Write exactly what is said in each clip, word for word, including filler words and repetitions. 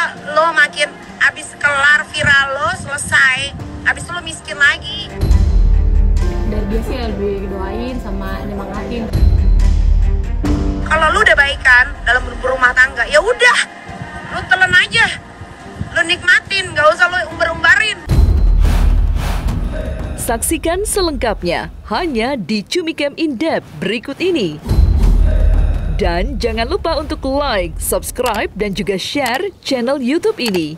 ada lo makin abis kelar viral lo selesai, abis itu lo miskin lagi. Dari dia sih lebih doain sama nyemangatin. Kalau lu udah baikan dalam berumah tangga, ya udah, lu telan aja, lu nikmatin, gak usah lu umbar-umbarin. Saksikan selengkapnya hanya di Cumicam In-Depth berikut ini. Dan jangan lupa untuk like, subscribe, dan juga share channel YouTube ini.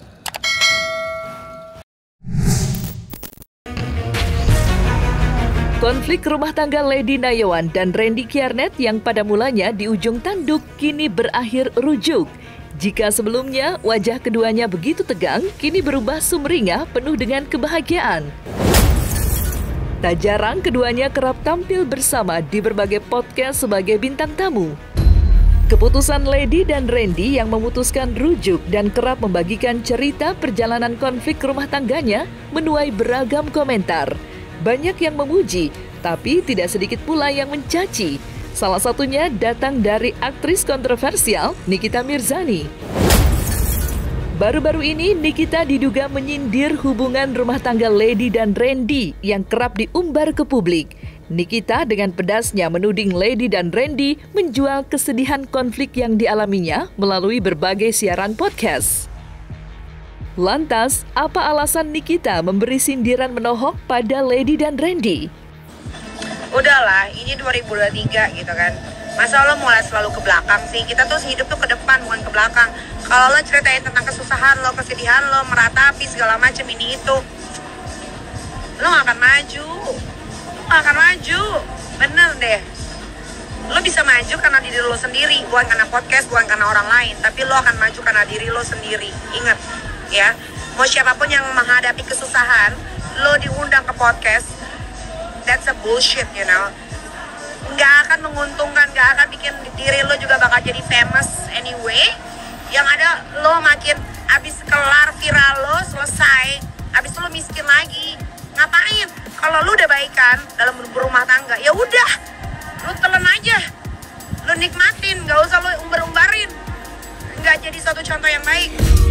Konflik rumah tangga Lady Nayawan dan Randy Kiernet yang pada mulanya di ujung tanduk kini berakhir rujuk. Jika sebelumnya wajah keduanya begitu tegang, kini berubah sumringah penuh dengan kebahagiaan. Tak jarang keduanya kerap tampil bersama di berbagai podcast sebagai bintang tamu. Keputusan Lady dan Randy yang memutuskan rujuk dan kerap membagikan cerita perjalanan konflik rumah tangganya menuai beragam komentar. Banyak yang memuji, tapi tidak sedikit pula yang mencaci. Salah satunya datang dari aktris kontroversial Nikita Mirzani. Baru-baru ini Nikita diduga menyindir hubungan rumah tangga Lady dan Randy yang kerap diumbar ke publik. Nikita dengan pedasnya menuding Lady dan Randy menjual kesedihan konflik yang dialaminya melalui berbagai siaran podcast. Lantas, apa alasan Nikita memberi sindiran menohok pada Lady dan Randy? Udahlah, ini dua ribu dua puluh tiga gitu kan. Masa lo mulai selalu ke belakang sih? Kita tuh hidup tuh ke depan, bukan ke belakang. Kalau lo ceritain tentang kesusahan lo, kesedihan lo, meratapi segala macam ini itu, lo gak akan maju. Lo gak akan maju. Bener deh. Lo bisa maju karena diri lo sendiri, bukan karena podcast, bukan karena orang lain. Tapi lo akan maju karena diri lo sendiri. Ingat, ya, mau siapapun yang menghadapi kesusahan, lo diundang ke podcast, that's a bullshit, you know. Nggak akan menguntungkan, nggak akan bikin diri lo juga bakal jadi famous anyway. Yang ada lo makin abis kelar viral lo selesai, abis itu lo miskin lagi. Ngapain? Kalau lo udah baikan dalam berumah tangga, ya udah, lo telan aja, lo nikmatin, nggak usah lo umbar-umbarin. Nggak jadi satu contoh yang baik.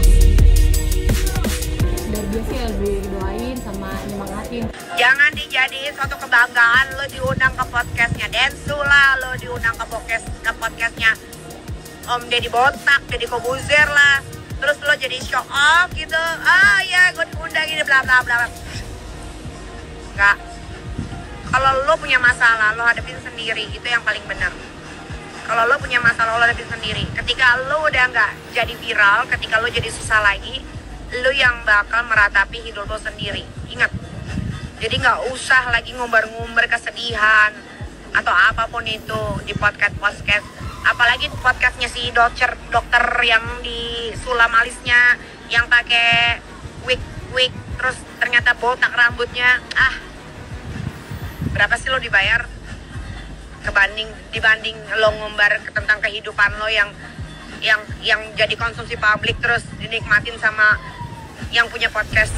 Dari dia sih lebih doain sama nyemangatin. Jangan dijadiin suatu kebanggaan lo diundang ke podcastnya Densu lah, lo diundang ke podcast ke podcastnya Om Deddy Botak, Deddy Kobuzer lah. Terus lo jadi show off gitu. Ah ya, gue diundang ini bla bla bla. Enggak. Kalau lo punya masalah, lo hadapin sendiri, itu yang paling benar. Kalau lo punya masalah, lo hadapin sendiri. Ketika lo udah nggak jadi viral, ketika lo jadi susah lagi, lo yang bakal meratapi hidup lo sendiri. Ingat, jadi nggak usah lagi ngumbar-ngumbar kesedihan atau apapun itu di podcast-podcast. Apalagi podcastnya si dokter dokter yang di sulam alisnya, yang pakai wig-wig terus ternyata botak rambutnya. Ah, berapa sih lo dibayar? Kebanding dibanding lo ngumbar tentang kehidupan lo yang yang yang jadi konsumsi publik terus dinikmatin sama yang punya podcast.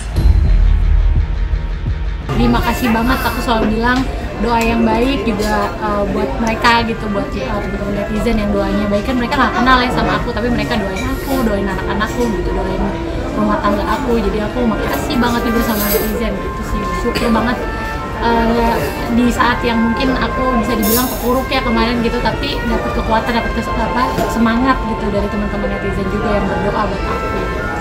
Terima kasih banget, aku selalu bilang doa yang baik juga uh, buat mereka gitu, buat uh, teman-teman netizen yang doanya baik. Kan mereka nggak kenal ya sama aku, tapi mereka doain aku, doain anak-anakku gitu, doain rumah tangga aku. Jadi aku makasih banget juga sama netizen gitu sih, syukur banget uh, di saat yang mungkin aku bisa dibilang kepuruk ya kemarin gitu, tapi dapat kekuatan, dapat apa semangat gitu dari teman-teman netizen juga yang berdoa buat aku.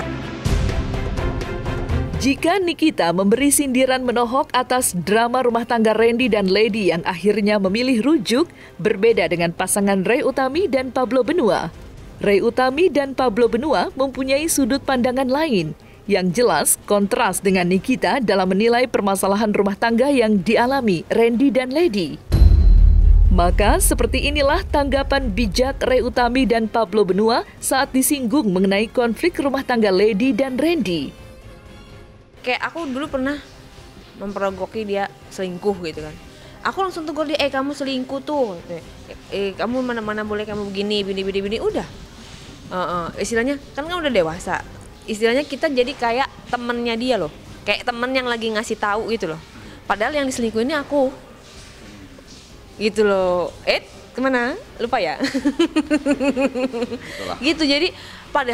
Jika Nikita memberi sindiran menohok atas drama rumah tangga Randy dan Lady yang akhirnya memilih rujuk, berbeda dengan pasangan Ray Utami dan Pablo Benua. Ray Utami dan Pablo Benua mempunyai sudut pandangan lain, yang jelas kontras dengan Nikita dalam menilai permasalahan rumah tangga yang dialami Randy dan Lady. Maka seperti inilah tanggapan bijak Ray Utami dan Pablo Benua saat disinggung mengenai konflik rumah tangga Lady dan Randy. Kayak aku dulu pernah mempergoki dia selingkuh gitu kan. Aku langsung tegur dia, eh kamu selingkuh tuh, eh kamu mana-mana boleh kamu begini, begini, begini, begini. Udah. Uh, uh, istilahnya kan kan udah dewasa. Istilahnya kita jadi kayak temennya dia loh, kayak temen yang lagi ngasih tahu gitu loh. Padahal yang diselingkuhin ini aku, gitu loh. Eh kemana? Lupa ya. Gitu, jadi padahal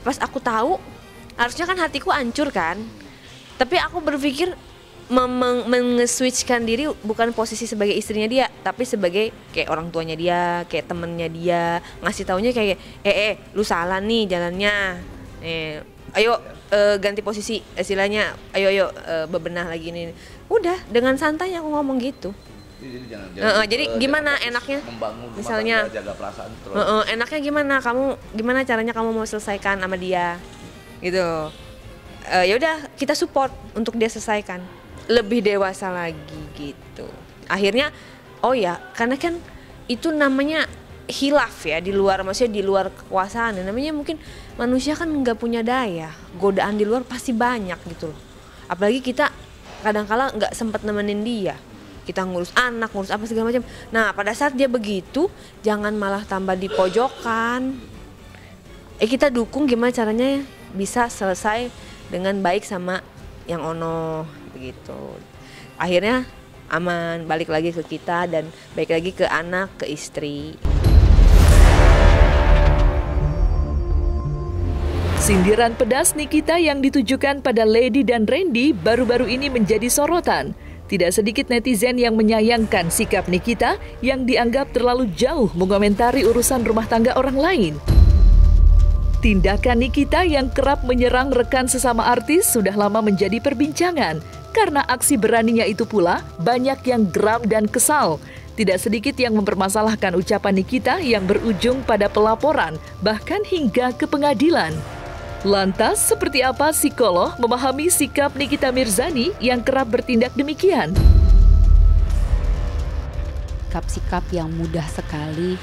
pas aku tahu, harusnya kan hatiku hancur kan. Tapi aku berpikir meng-switchkan diri bukan posisi sebagai istrinya dia, tapi sebagai kayak orang tuanya dia, kayak temennya dia, ngasih taunya kayak eh eh lu salah nih jalannya, eh ayo uh, ganti posisi istilahnya, ayo ayo uh, bebenah lagi nih. Udah dengan santai aku ngomong gitu. Jadi, jangan, uh, uh, jadi uh, gimana jangan enaknya misalnya tangga, jaga perasaan terus. Uh, uh, enaknya gimana kamu gimana caranya kamu mau selesaikan sama dia gitu. Uh, ya udah kita support untuk dia selesaikan lebih dewasa lagi gitu. Akhirnya oh ya karena kan itu namanya hilaf ya, di luar maksudnya di luar kekuasaan ya. Namanya mungkin manusia kan nggak punya daya, godaan di luar pasti banyak gitu loh. Apalagi kita kadang-kala nggak sempat nemenin dia, kita ngurus anak, ngurus apa segala macam. Nah pada saat dia begitu jangan malah tambah di pojokan. Eh kita dukung gimana caranya bisa selesai dengan baik sama yang ono begitu. Akhirnya aman, balik lagi ke kita dan balik lagi ke anak, ke istri. Sindiran pedas Nikita yang ditujukan pada Lady dan Randy baru-baru ini menjadi sorotan. Tidak sedikit netizen yang menyayangkan sikap Nikita yang dianggap terlalu jauh mengomentari urusan rumah tangga orang lain. Tindakan Nikita yang kerap menyerang rekan sesama artis sudah lama menjadi perbincangan. Karena aksi beraninya itu pula, banyak yang geram dan kesal. Tidak sedikit yang mempermasalahkan ucapan Nikita yang berujung pada pelaporan, bahkan hingga ke pengadilan. Lantas, seperti apa psikolog memahami sikap Nikita Mirzani yang kerap bertindak demikian? Sikap-sikap yang mudah sekali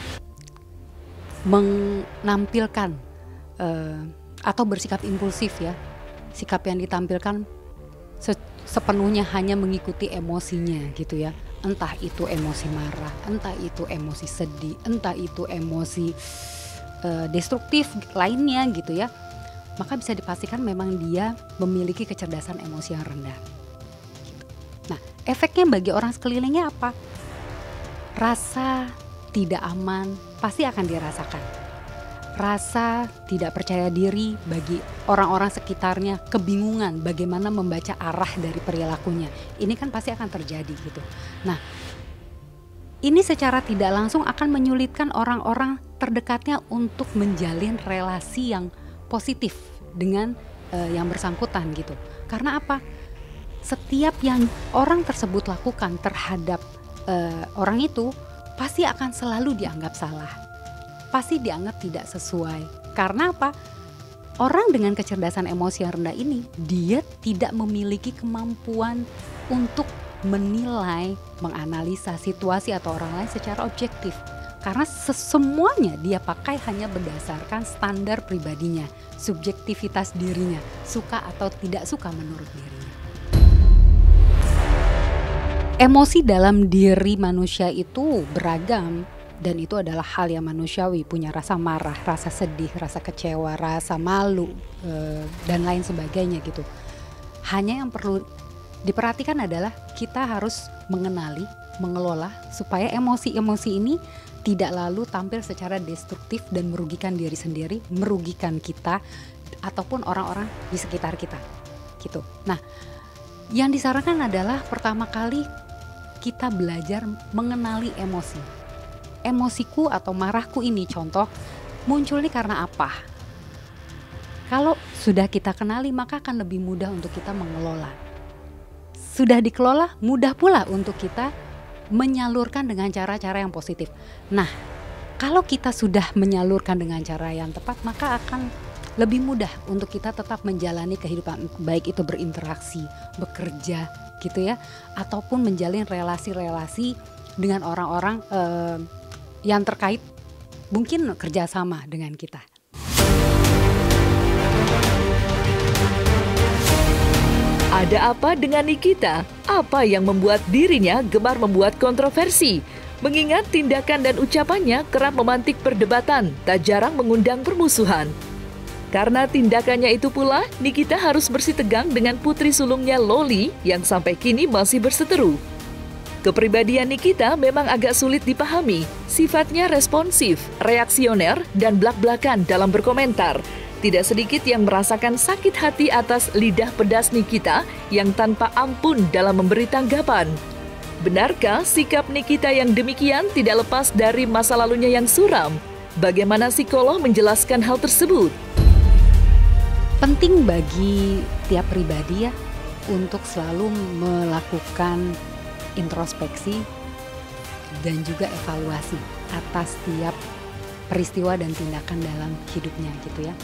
menampilkan uh, atau bersikap impulsif ya. Sikap yang ditampilkan se- sepenuhnya hanya mengikuti emosinya gitu ya. Entah itu emosi marah, entah itu emosi sedih, entah itu emosi uh, destruktif lainnya gitu ya. Maka bisa dipastikan memang dia memiliki kecerdasan emosi yang rendah. Nah, efeknya bagi orang sekelilingnya apa? Rasa tidak aman pasti akan dirasakan. Rasa tidak percaya diri bagi orang-orang sekitarnya, kebingungan bagaimana membaca arah dari perilakunya. Ini kan pasti akan terjadi gitu. Nah, ini secara tidak langsung akan menyulitkan orang-orang terdekatnya untuk menjalin relasi yang positif dengan uh, yang bersangkutan gitu. Karena apa? Setiap yang orang tersebut lakukan terhadap uh, orang itu pasti akan selalu dianggap salah. Pasti dianggap tidak sesuai. Karena apa? Orang dengan kecerdasan emosi yang rendah ini, dia tidak memiliki kemampuan untuk menilai, menganalisa situasi atau orang lain secara objektif. Karena semuanya dia pakai hanya berdasarkan standar pribadinya, subjektivitas dirinya, suka atau tidak suka menurut dirinya. Emosi dalam diri manusia itu beragam dan itu adalah hal yang manusiawi, punya rasa marah, rasa sedih, rasa kecewa, rasa malu eh, dan lain sebagainya gitu. Hanya yang perlu diperhatikan adalah kita harus mengenali, mengelola supaya emosi-emosi ini tidak lalu tampil secara destruktif dan merugikan diri sendiri, merugikan kita ataupun orang-orang di sekitar kita gitu. Nah, yang disarankan adalah pertama kali kita belajar mengenali emosi. Emosiku atau marahku ini contoh muncul nih karena apa? Kalau sudah kita kenali maka akan lebih mudah untuk kita mengelola. Sudah dikelola, mudah pula untuk kita menyalurkan dengan cara-cara yang positif. Nah, kalau kita sudah menyalurkan dengan cara yang tepat, maka akan lebih mudah untuk kita tetap menjalani kehidupan, baik itu berinteraksi, bekerja gitu ya, ataupun menjalin relasi-relasi dengan orang-orang eh, yang terkait mungkin kerjasama dengan kita. Ada apa dengan Nikita? Apa yang membuat dirinya gemar membuat kontroversi? Mengingat tindakan dan ucapannya kerap memantik perdebatan, tak jarang mengundang permusuhan. Karena tindakannya itu pula, Nikita harus bersitegang dengan putri sulungnya Loli yang sampai kini masih berseteru. Kepribadian Nikita memang agak sulit dipahami. Sifatnya responsif, reaksioner, dan blak-blakan dalam berkomentar. tidak sedikit yang merasakan sakit hati atas lidah pedas Nikita yang tanpa ampun dalam memberi tanggapan. Benarkah sikap Nikita yang demikian tidak lepas dari masa lalunya yang suram? Bagaimana psikolog menjelaskan hal tersebut? Penting bagi tiap pribadi ya untuk selalu melakukan introspeksi dan juga evaluasi atas tiap peristiwa dan tindakan dalam hidupnya gitu ya.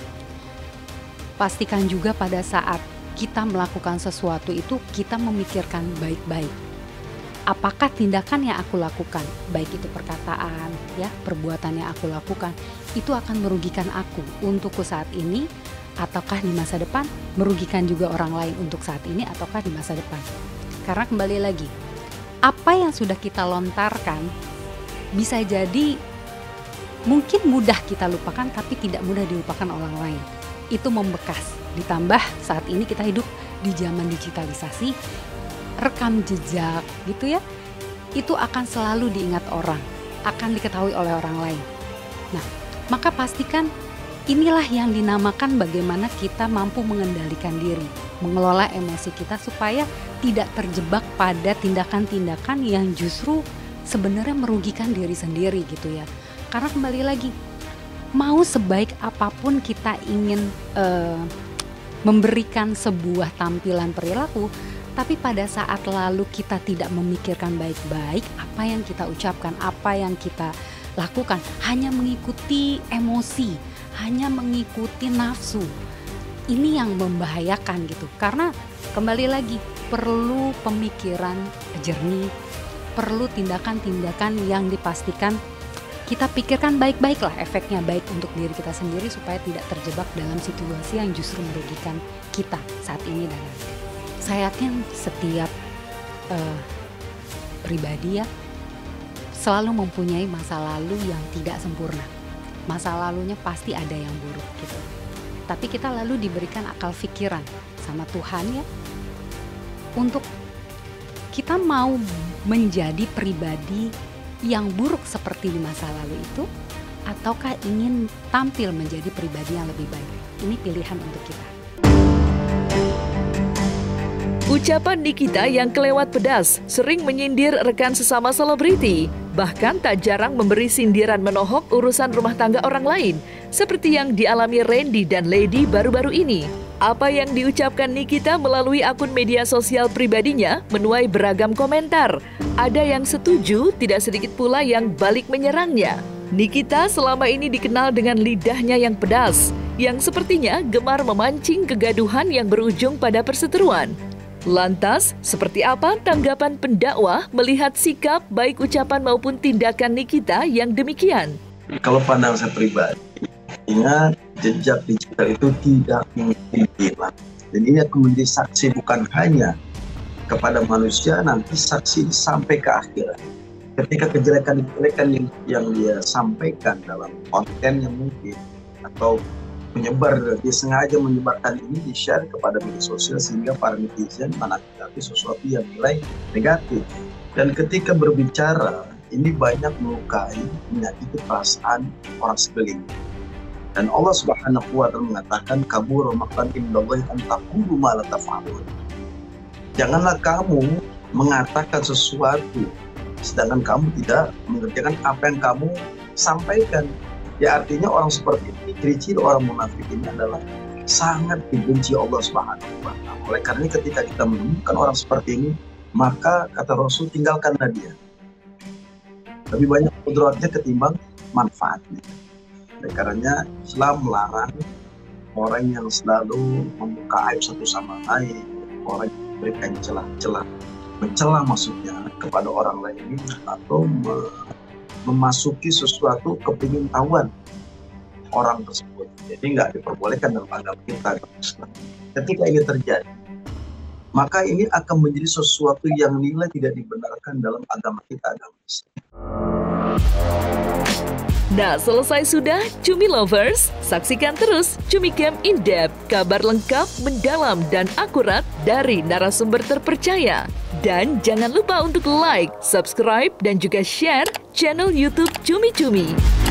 Pastikan juga pada saat kita melakukan sesuatu itu kita memikirkan baik-baik. Apakah tindakan yang aku lakukan, baik itu perkataan, ya, perbuatan yang aku lakukan, itu akan merugikan aku untukku saat ini, ataukah di masa depan merugikan juga orang lain untuk saat ini, ataukah di masa depan. Karena kembali lagi, apa yang sudah kita lontarkan bisa jadi mungkin mudah kita lupakan, tapi tidak mudah dilupakan orang lain. Itu membekas. Ditambah saat ini kita hidup di zaman digitalisasi, rekam jejak gitu ya, itu akan selalu diingat orang, akan diketahui oleh orang lain. Nah, maka pastikan inilah yang dinamakan bagaimana kita mampu mengendalikan diri, mengelola emosi kita supaya tidak terjebak pada tindakan-tindakan yang justru sebenarnya merugikan diri sendiri gitu ya. Karena kembali lagi, mau sebaik apapun kita ingin uh, memberikan sebuah tampilan perilaku, tapi pada saat lalu kita tidak memikirkan baik-baik apa yang kita ucapkan, apa yang kita lakukan, hanya mengikuti emosi, hanya mengikuti nafsu. Ini yang membahayakan gitu. Karena kembali lagi perlu pemikiran jernih, perlu tindakan-tindakan yang dipastikan kita pikirkan baik-baik lah efeknya baik untuk diri kita sendiri supaya tidak terjebak dalam situasi yang justru merugikan kita saat ini dan nanti. Saya yakin setiap uh, pribadi ya selalu mempunyai masa lalu yang tidak sempurna. Masa lalunya pasti ada yang buruk gitu. Tapi kita lalu diberikan akal pikiran sama Tuhan ya untuk kita mau menjadi pribadi yang buruk seperti di masa lalu itu, ataukah ingin tampil menjadi pribadi yang lebih baik. Ini pilihan untuk kita. Ucapan Nikita yang kelewat pedas sering menyindir rekan sesama selebriti, bahkan tak jarang memberi sindiran menohok urusan rumah tangga orang lain, seperti yang dialami Randy dan Lady baru-baru ini. Apa yang diucapkan Nikita melalui akun media sosial pribadinya menuai beragam komentar. Ada yang setuju, tidak sedikit pula yang balik menyerangnya. Nikita selama ini dikenal dengan lidahnya yang pedas, yang sepertinya gemar memancing kegaduhan yang berujung pada perseteruan. Lantas, seperti apa tanggapan pendakwah melihat sikap baik ucapan maupun tindakan Nikita yang demikian? Kalau pandang saya pribadi, ingat jejak digital itu tidak mungkin hilang. Dan ini akan menjadi saksi bukan hanya kepada manusia, nanti saksi sampai ke akhirat. Ketika kejelekan-kejelekan yang, yang dia sampaikan dalam konten yang mungkin atau menyebar, dia sengaja menyebarkan ini di-share kepada media sosial sehingga para netizen menanggapi sesuatu yang nilai negatif. Dan ketika berbicara, ini banyak melukai, menyakiti perasaan orang sekeliling. Dan Allah Subhanahu wa taala mengatakan kabur maqtan indallahi an taqulu ma la taf'alun. Janganlah kamu mengatakan sesuatu sedangkan kamu tidak mengerjakan apa yang kamu sampaikan. Ya artinya orang seperti ini, ciri-ciri orang munafik ini adalah sangat dibenci Allah Subhanahu wa taala. Oleh karena ketika kita menemukan orang seperti ini, maka kata Rasul tinggalkanlah dia. Lebih banyak mudaratnya ketimbang manfaatnya. Oleh karenanya Islam melarang orang yang selalu membuka aib satu sama lain, orang yang memberikan celah-celah, mencela maksudnya kepada orang lain atau me memasuki sesuatu kepingintahuan orang tersebut. Jadi nggak diperbolehkan dalam agama kita. Ketika ini terjadi, maka ini akan menjadi sesuatu yang nilai tidak dibenarkan dalam agama kita, agama Islam. Nah, selesai sudah Cumi Lovers? Saksikan terus Cumi Camp In Depth, kabar lengkap, mendalam, dan akurat dari narasumber terpercaya. Dan jangan lupa untuk like, subscribe, dan juga share channel YouTube Cumi Cumi.